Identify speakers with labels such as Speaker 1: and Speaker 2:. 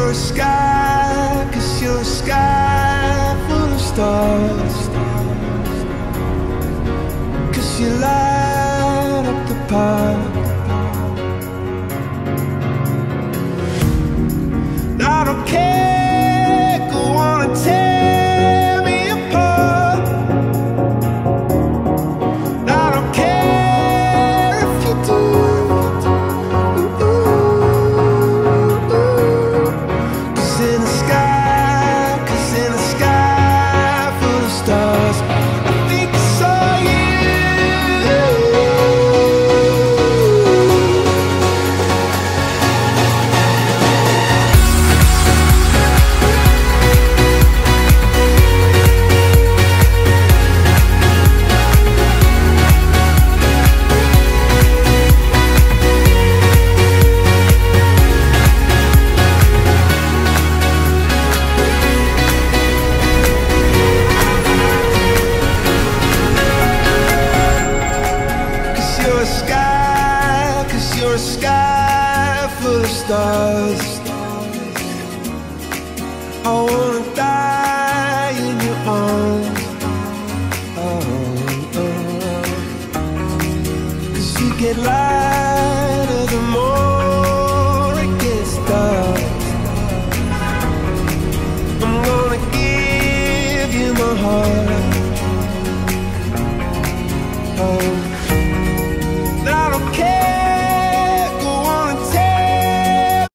Speaker 1: you're a sky, 'cause you're a sky full of stars, 'cause you light up the park. I don't care, go on and tear me apart. I don't care if you do. You're a sky full of stars. I wanna die in your arms. Oh, oh, oh. 'Cause you get light